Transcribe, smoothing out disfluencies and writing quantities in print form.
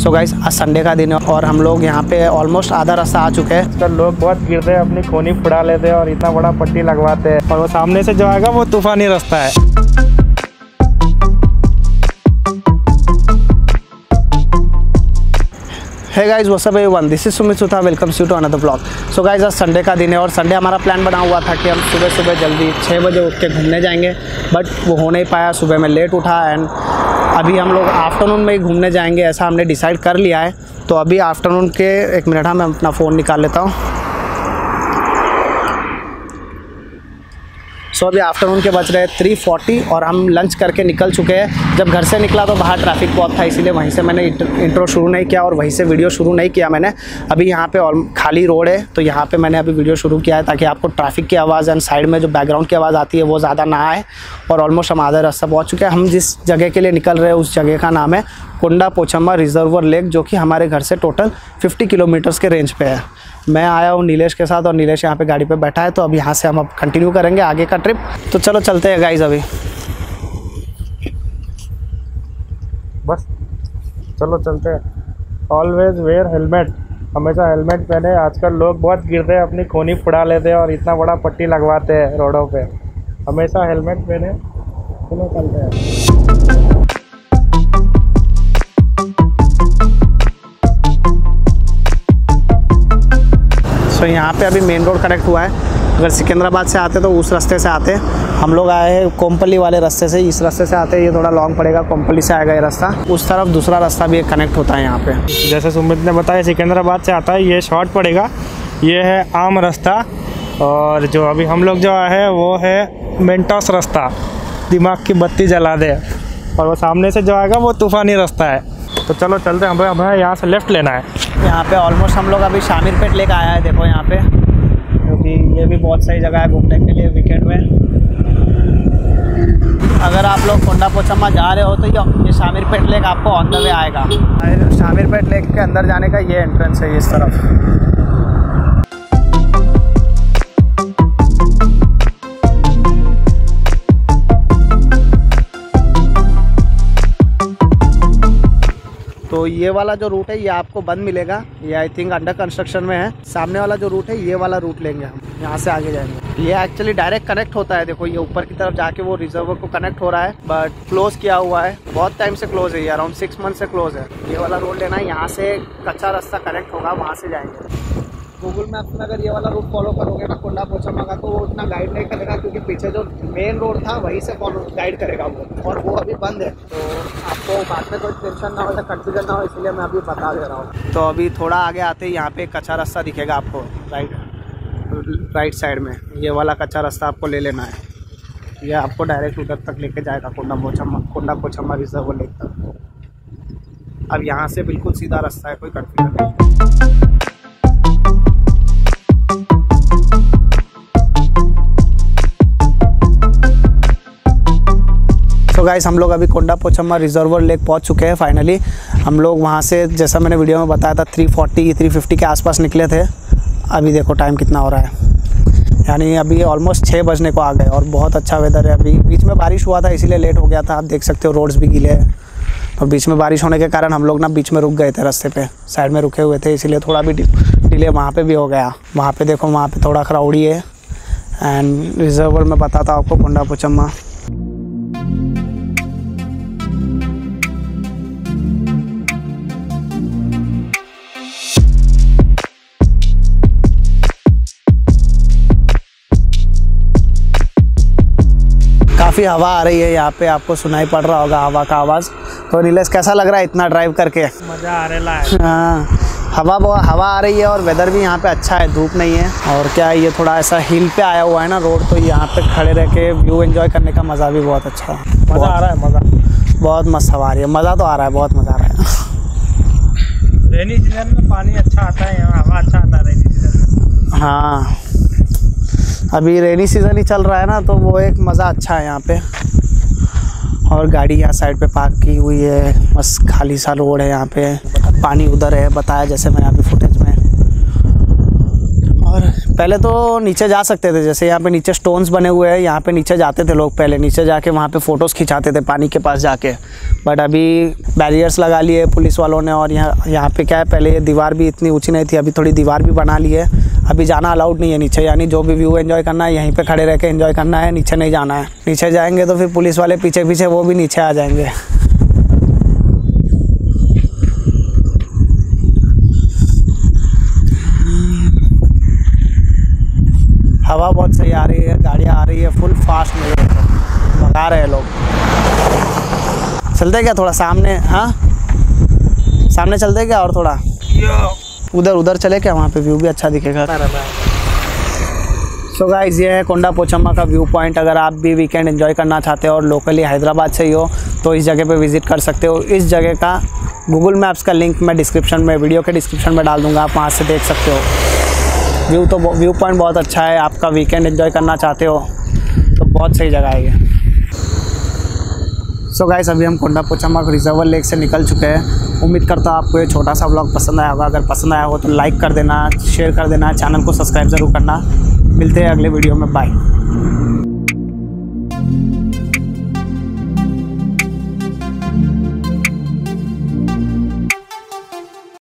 सो guys आज Sunday का दिन है और हम लोग यहाँ पे ऑलमोस्ट आधा रास्ता आ चुके हैं। तो लोग बहुत गिरते हैं, अपनी खोनी फुड़ा लेते हैं और इतना बड़ा पट्टी लगवाते हैं और वो सामने से जो आएगा वो तूफानी रास्ता है। Hey guys what's up everyone, this is Sumit Sutha, welcome you to another blog. So guys आज संडे का दिन है और संडे हमारा प्लान बना हुआ था कि हम सुबह सुबह जल्दी 6 बजे उठ के घूमने जाएंगे, बट वो हो नहीं पाया। सुबह में लेट उठा एंड अभी हम लोग आफ्टरनून में ही घूमने जाएंगे ऐसा हमने डिसाइड कर लिया है। तो अभी आफ्टरनून के 1 मिनट मैं अपना फ़ोन निकाल लेता हूँ। सो अभी आफ्टरनून के बज रहे 3:40 और हम लंच करके निकल चुके हैं। जब घर से निकला तो बाहर ट्रैफिक बहुत था, इसीलिए वहीं से मैंने इंट्रो शुरू नहीं किया और वहीं से वीडियो शुरू नहीं किया मैंने। अभी यहाँ पे खाली रोड है तो यहाँ पे मैंने अभी वीडियो शुरू किया है ताकि आपको ट्रैफिक की आवाज़ एंड साइड में जो बैकग्राउंड की आवाज़ आती है वो ज़्यादा ना आए। और ऑलमोस्ट हम आधा रास्ता पहुँच चुके हैं। हम जिस जगह के लिए निकल रहे हैं उस जगह का नाम है कोंडा पोचम्मा रिजर्वर लेक, जो कि हमारे घर से टोटल 50 किलोमीटर्स के रेंज पे है। मैं आया हूँ नीलेश के साथ और नीलेश यहाँ पे गाड़ी पे बैठा है। तो अब यहाँ से हम अब कंटिन्यू करेंगे आगे का ट्रिप। तो चलो चलते हैं गाइस अभी। बस चलो चलते हैं। ऑलवेज वेयर हेलमेट, हमेशा हेलमेट पहने। आजकल लोग बहुत गिरते हैं, अपनी खोनी फुड़ा लेते हैं और इतना बड़ा पट्टी लगवाते हैं रोडों पे। हमेशा हेलमेट पहने। चलो चलते हैं। तो यहाँ पे अभी मेन रोड कनेक्ट हुआ है। अगर सिकंदराबाद से आते तो उस रास्ते से आते, हम लोग आए हैं कोमपल्ली वाले रास्ते से। इस रास्ते से आते, ये थोड़ा लॉन्ग पड़ेगा, कोमपल्ली से आएगा ये रास्ता। उस तरफ दूसरा रास्ता भी कनेक्ट होता है यहाँ पे। जैसे सुमित ने बताया सिकंदराबाद से आता है, ये शॉर्ट पड़ेगा, ये है आम रास्ता। और जो अभी हम लोग जो आए हैं वो है मेंटोस रास्ता, दिमाग की बत्ती जला दे। और वो सामने से जो आएगा वो तूफानी रास्ता है। तो चलो चलते हैं, हमें यहाँ से लेफ़्ट लेना है। यहाँ पे ऑलमोस्ट हम लोग अभी शामीरपेट लेकर आया है, देखो यहाँ पे, क्योंकि ये भी बहुत सही जगह है घूमने के लिए वीकेंड में। अगर आप लोग कोंडा पोचम्मा जा रहे हो तो ये शामीरपेट लेक आपको ऑन द वे आएगा। शामीरपेट लेक के अंदर जाने का ये एंट्रेंस है इस तरफ। तो ये वाला जो रूट है ये आपको बंद मिलेगा, ये आई थिंक अंडर कंस्ट्रक्शन में है। सामने वाला जो रूट है ये वाला रूट लेंगे हम, यहाँ से आगे जाएंगे। ये एक्चुअली डायरेक्ट कनेक्ट होता है, देखो ये ऊपर की तरफ जाके वो रिजर्वर को कनेक्ट हो रहा है, बट क्लोज किया हुआ है, बहुत टाइम से क्लोज है, ये अराउंड 6 मंथ से क्लोज है। ये वाला रोड लेना है, यहाँ से कच्चा रास्ता कनेक्ट होगा, वहाँ से जाएंगे। गूगल मैप में अगर ये वाला रूट फॉलो करोगे ना कोंडा पोचम्मा का, तो वो उतना गाइड नहीं करेगा, क्योंकि पीछे जो मेन रोड था वहीं से फॉलो गाइड करेगा वो, और वो अभी बंद है। तो आपको बाद में कोई टेंशन ना हो या कंफ्यूजन ना हो, इसलिए मैं अभी बता दे रहा हूँ। तो अभी थोड़ा आगे आते ही यहाँ पे कच्चा रास्ता दिखेगा आपको, राइट साइड में ये वाला कच्चा रास्ता आपको ले लेना है। ये आपको डायरेक्ट उधर तक लेके जाएगा, कोंडा पोचम्मा रिजर्वर लेक तक। अब यहाँ से बिल्कुल सीधा रास्ता है, कोई कंफ्यूजन नहीं। तो गाइस हम लोग अभी कोंडा पोचम्मा रिजर्वर लेक पहुंच चुके हैं फाइनली। हम लोग वहां से, जैसा मैंने वीडियो में बताया था, 3:50 के आसपास निकले थे। अभी देखो टाइम कितना हो रहा है, यानी अभी ऑलमोस्ट 6 बजने को आ गए और बहुत अच्छा वेदर है। अभी बीच में बारिश हुआ था इसीलिए लेट हो गया था, आप देख सकते हो रोड्स भी गीले हैं। तो बीच में बारिश होने के कारण हम लोग ना बीच में रुक गए थे, रास्ते पे साइड में रुके हुए थे, इसीलिए थोड़ा भी डिले वहाँ पर भी हो गया। वहाँ पर देखो, वहाँ पर थोड़ा क्राउडी है। एंड रिजर्वर में बताता हूँ आपको कोंडा पोचम्मा। काफ़ी हवा आ रही है यहाँ पे, आपको सुनाई पड़ रहा होगा हवा का आवाज़। तो नीलेश कैसा लग रहा है इतना ड्राइव करके? मज़ा आ रहा है। हाँ, हवा आ रही है और वेदर भी यहाँ पे अच्छा है, धूप नहीं है। और क्या है, ये थोड़ा ऐसा हिल पे आया हुआ है ना रोड, तो यहाँ पे खड़े रह के व्यू एंजॉय करने का मज़ा भी बहुत अच्छा है। मज़ा आ रहा है, मज़ा बहुत मस्त हवा आ रही है, मज़ा तो आ रहा है, बहुत मज़ा आ रहा है। रेनी सीजन में पानी अच्छा आता है, यहाँ हवा अच्छा आता है रेनी सीजन में। हाँ, अभी रेनी सीज़न ही चल रहा है ना, तो वो एक मज़ा अच्छा है यहाँ पे। और गाड़ी यहाँ साइड पे पार्क की हुई है, बस खाली सा रोड है यहाँ पे। पानी उधर है, बताया जैसे मैंने अभी फुटेज में। और पहले तो नीचे जा सकते थे, जैसे यहाँ पे नीचे स्टोन्स बने हुए हैं, यहाँ पे नीचे जाते थे लोग, पहले नीचे जाके वहाँ पे फ़ोटोज़ खिंचाते थे पानी के पास जाके। बट अभी बैरियर्स लगा लिए पुलिस वालों ने, और यहाँ पे क्या है, पहले ये दीवार भी इतनी ऊंची नहीं थी, अभी थोड़ी दीवार भी बना ली है। अभी जाना अलाउड नहीं है नीचे, यानी जो भी व्यू एंजॉय करना है यहीं पे खड़े रह के एंजॉय करना है, नीचे नहीं जाना है। नीचे जाएंगे तो फिर पुलिस वाले पीछे पीछे वो भी नीचे आ जाएंगे। हवा बहुत सही आ रही है, गाड़ियाँ आ रही है फुल फास्ट में, भगा रहे हैं लोग। चलते क्या थोड़ा सामने? हाँ सामने चलते क्या और थोड़ा उधर चले क्या, वहाँ पे व्यू भी अच्छा दिखेगा। सो गाइस ये है कोंडा पोचम्मा का व्यू पॉइंट। अगर आप भी वीकेंड एंजॉय करना चाहते हो और लोकली हैदराबाद से ही हो तो इस जगह पे विज़िट कर सकते हो। इस जगह का गूगल मैप्स का लिंक मैं डिस्क्रिप्शन में, वीडियो के डिस्क्रिप्शन में डाल दूँगा, आप वहाँ से देख सकते हो। व्यू पॉइंट बहुत अच्छा है, आपका वीकेंड एंजॉय करना चाहते हो तो बहुत सही जगह है ये। सो गाइस अभी हम कोंडा पोचम्मा रिजर्वर लेक से निकल चुके हैं। उम्मीद करता हूँ आपको ये छोटा सा व्लॉग पसंद आया होगा। अगर पसंद आया हो तो लाइक कर देना, शेयर कर देना, चैनल को सब्सक्राइब ज़रूर करना। मिलते हैं अगले वीडियो में, बाय।